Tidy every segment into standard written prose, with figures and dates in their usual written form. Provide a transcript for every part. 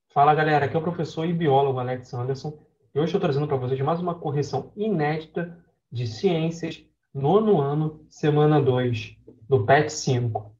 Fala galera, aqui é o professor e biólogo Alex Anderson e hoje estou trazendo para vocês mais uma correção inédita de ciências, nono ano, semana 2, do PET 5.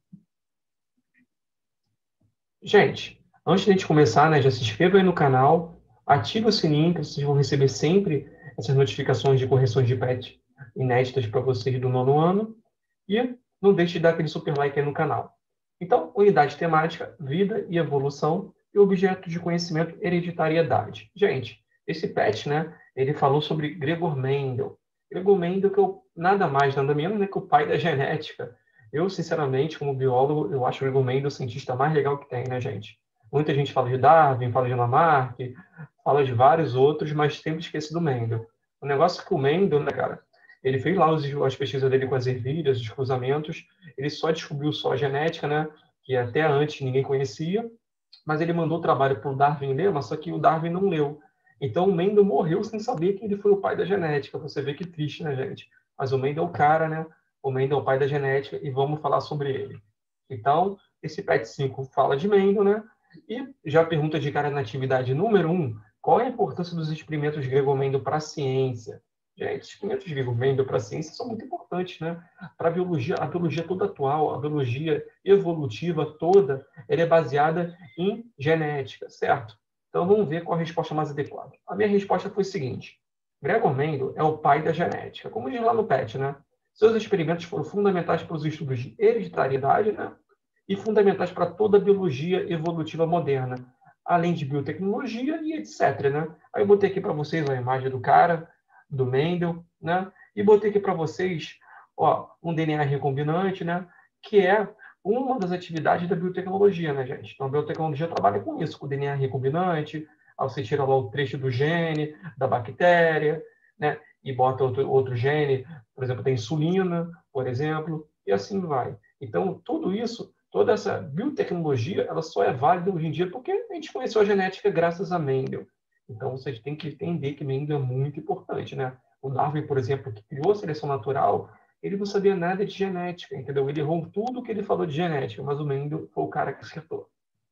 Gente, antes de a gente começar, né, já se inscreva aí no canal, ative o sininho que vocês vão receber sempre essas notificações de correções de PET inéditas para vocês do nono ano e não deixe de dar aquele super like aí no canal. Então, unidade temática, vida e evolução e objeto de conhecimento, hereditariedade. Gente, esse PET, né, ele falou sobre Gregor Mendel. Gregor Mendel, que é nada mais, nada menos, né, que o pai da genética. Eu, sinceramente, como biólogo, eu acho o Gregor Mendel o cientista mais legal que tem, né, gente? Muita gente fala de Darwin, fala de Lamarck, fala de vários outros, mas sempre esquece do Mendel. O negócio é que o Mendel, né, cara, ele fez lá as pesquisas dele com as ervilhas, os cruzamentos, ele só descobriu só a genética, né, que até antes ninguém conhecia, mas ele mandou o trabalho para o Darwin ler, mas só que o Darwin não leu. Então o Mendel morreu sem saber que ele foi o pai da genética. Você vê que triste, né, gente? Mas o Mendel é o cara, né? O Mendel é o pai da genética e vamos falar sobre ele. Então, esse PET 5 fala de Mendel, né? E já pergunta de cara na atividade número 1, qual é a importância dos experimentos Gregor-Mendel para a ciência? Gente, os experimentos Gregor-Mendel para a ciência são muito importantes, né? Para a biologia toda atual, a biologia evolutiva toda, ela é baseada em genética, certo? Então vamos ver qual a resposta mais adequada. A minha resposta foi a seguinte: Gregor Mendel é o pai da genética, como diz lá no PET, né? Seus experimentos foram fundamentais para os estudos de hereditariedade, né? E fundamentais para toda a biologia evolutiva moderna, além de biotecnologia e etc, né? Aí eu botei aqui para vocês a imagem do cara, do Mendel, né? E botei aqui para vocês, ó, um DNA recombinante, né? Que é uma das atividades da biotecnologia, né, gente? Então, a biotecnologia trabalha com isso, com o DNA recombinante, aí você tira lá o trecho do gene da bactéria, né? E bota outro gene, por exemplo, tem insulina, por exemplo, e assim vai. Então, tudo isso, toda essa biotecnologia, ela só é válida hoje em dia porque a gente conheceu a genética graças a Mendel. Então, vocês têm que entender que Mendel é muito importante, né? O Darwin, por exemplo, que criou a seleção natural, ele não sabia nada de genética, entendeu? Ele errou tudo que ele falou de genética, mas o Mendel foi o cara que acertou.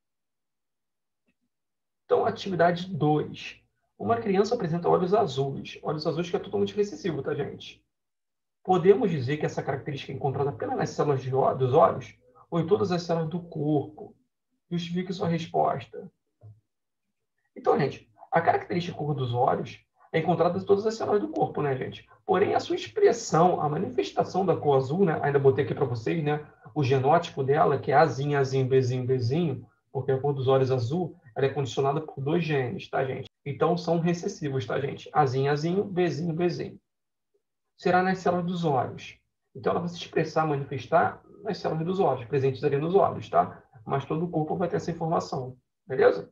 Então, atividade 2. Uma criança apresenta olhos azuis. Olhos azuis que é totalmente recessivo, tá, gente? Podemos dizer que essa característica é encontrada apenas nas células dos olhos ou em todas as células do corpo? Justifique sua resposta. Então, gente, a característica cor dos olhos é encontrada em todas as células do corpo, né, gente? Porém, a sua expressão, a manifestação da cor azul, né? Ainda botei aqui para vocês, né? O genótipo dela, que é Azinho, Azinho, Bzinho, Bzinho, porque a cor dos olhos azul, ela é condicionada por 2 genes, tá, gente? Então, são recessivos, tá, gente? Azinho, Azinho, Bzinho, Bzinho. Será nas células dos olhos. Então, ela vai se expressar, manifestar nas células dos olhos, presentes ali nos olhos, tá? Mas todo o corpo vai ter essa informação, beleza?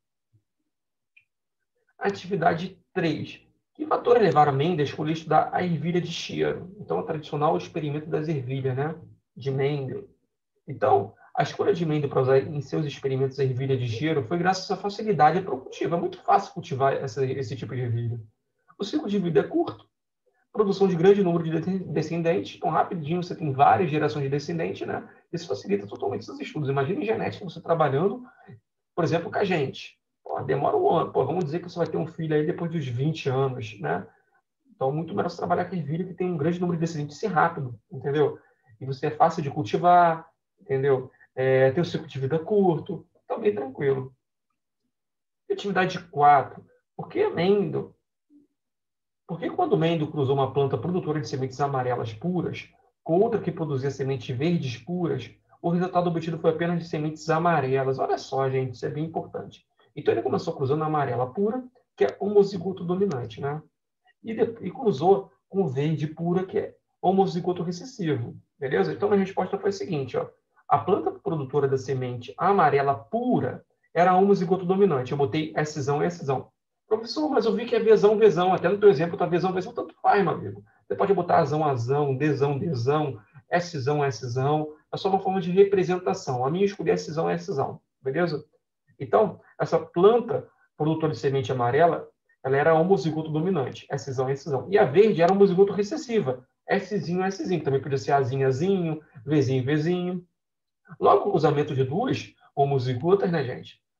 Atividade 3. Que fatores levaram Mendes a escolher estudar a ervilha de cheiro? Então, o tradicional experimento das ervilhas, né? De Mendel. Então, a escolha de Mendel para usar em seus experimentos a ervilha de cheiro foi graças à facilidade para o cultivo. É muito fácil cultivar esse tipo de ervilha. O ciclo de vida é curto, produção de grande número de descendentes. Então, rapidinho você tem várias gerações de descendentes, né? Isso facilita totalmente esses estudos. Imagine genética você trabalhando, por exemplo, com a gente. Pô, demora um ano. Pô, vamos dizer que você vai ter um filho aí depois dos 20 anos, né? Então, muito melhor você trabalhar com ervilha que tem um grande número de descendentes e rápido, entendeu? E você é fácil de cultivar, entendeu? Tem um ciclo de vida curto, então bem tranquilo. Atividade 4. Por que Mendel? Porque quando Mendel cruzou uma planta produtora de sementes amarelas puras com outra que produzia sementes verdes puras, o resultado obtido foi apenas de sementes amarelas. Olha só, gente, isso é bem importante. Então ele começou cruzando a amarela pura, que é homozigoto dominante, né? E cruzou com verde pura, que é homozigoto recessivo. Beleza? Então a resposta foi a seguinte, ó. A planta produtora da semente amarela pura era homozigoto dominante. Eu botei Szão e Szão. Professor, mas eu vi que é Vzão, Vzão. Até no teu exemplo tá Vzão, Vzão, tanto faz, meu amigo. Você pode botar Azão, Azão, Dzão, Dzão, Szão, Szão. É só uma forma de representação. A minha escolhi Szão, Szão. Beleza? Então, essa planta produtora de semente amarela, ela era homozigoto dominante, Szão, Szão. E a verde era homozigoto recessiva, Szinho, Szinho. Também podia ser Azinho, Azinho, Vzinho, Vzinho. Logo, o cruzamento de duas homozigotas, né, gente?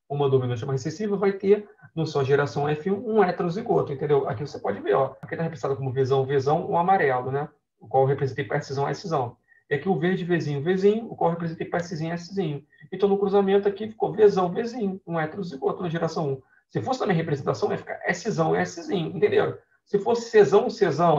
uma dominante e uma recessiva, vai ter, na sua geração F1, um heterozigoto, entendeu? Aqui você pode ver, ó, aqui está representado como Vzão, um amarelo, né? O qual eu representei para Szão, Eszão. E aqui o verde, Vzinho, o qual eu representei para Szinho, Szinho. Então, no cruzamento aqui ficou Vzão, um heterozigoto na geração 1. Se fosse na minha representação, ia ficar Szão, Szinho, entenderam? Se fosse Czão,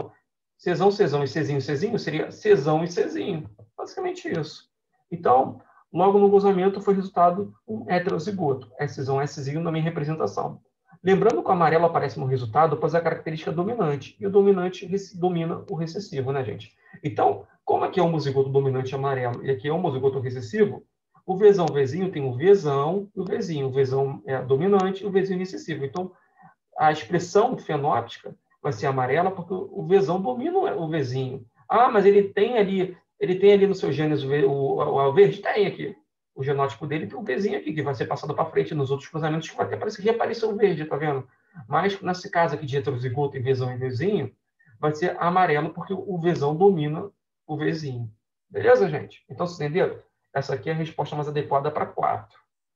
e Czinho, seria Czão e Czinho. Basicamente isso. Então, logo no cruzamento foi resultado um heterozigoto. Szão, Szinho na minha representação. Lembrando que o amarelo aparece no resultado, pois é a característica dominante. E o dominante domina o recessivo, né, gente? Então, como aqui é homozigoto dominante amarelo e aqui é homozigoto recessivo, o Vzinho tem o Vzão e o Vzinho. O Vzão é dominante e o Vzinho recessivo. Então, a expressão fenótica vai ser amarela porque o Vzão domina o Vzinho. Ah, mas ele tem ali no seu genes o verde? Tem aqui. O genótipo dele tem um Vzinho aqui, que vai ser passado para frente nos outros cruzamentos, que vai até parecer que apareceu o verde, tá vendo? Mas, nesse caso aqui de heterozigoto e Vzão e Vzinho, vai ser amarelo porque o Vzão domina o Vzinho. Beleza, gente? Então, vocês entenderam? Essa aqui é a resposta mais adequada para 4.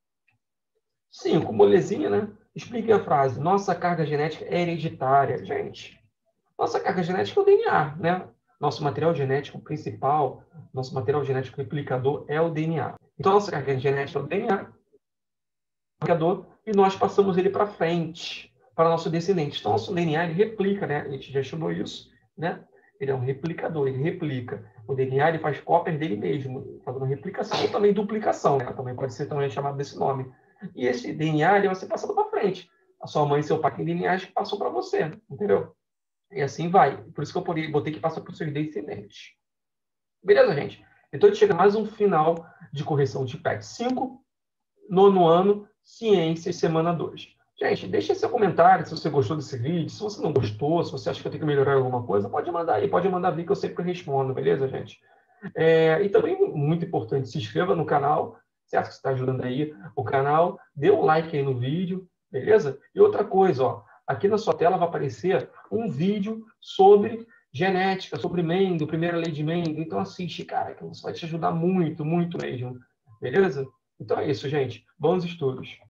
5, molezinha, né? Explique a frase. Nossa carga genética é hereditária. Gente, nossa carga genética é o DNA, né? Nosso material genético principal, nosso material genético replicador é o DNA. Então, nossa carga genética é o DNA, replicador, e nós passamos ele para frente, para nosso descendente. Então, nosso DNA, ele replica, né? A gente já estudou isso, né? Ele é um replicador, ele replica. O DNA, ele faz cópias dele mesmo, fazendo replicação ou também duplicação, né? Também pode ser também chamado desse nome. E esse DNA, ele vai ser passado para frente. A sua mãe e seu pai têm DNA que passou para você, entendeu? E assim vai. Por isso que eu botei que passa para os seus descendentes. Beleza, gente? Então, a gente chega a mais um final de correção de PET 5, nono ano, Ciências, semana 2. Gente, deixa seu comentário se você gostou desse vídeo. Se você não gostou, se você acha que eu tenho que melhorar alguma coisa, pode mandar aí. Pode mandar vir que eu sempre respondo, beleza, gente? E também, muito importante, se inscreva no canal, certo? Que você está ajudando aí o canal. Dê um like aí no vídeo, beleza? E outra coisa, ó. Aqui na sua tela vai aparecer um vídeo sobre genética, sobre Mendel, primeira lei de Mendel. Então assiste, cara, que isso vai te ajudar muito, muito mesmo. Beleza? Então é isso, gente. Bons estudos.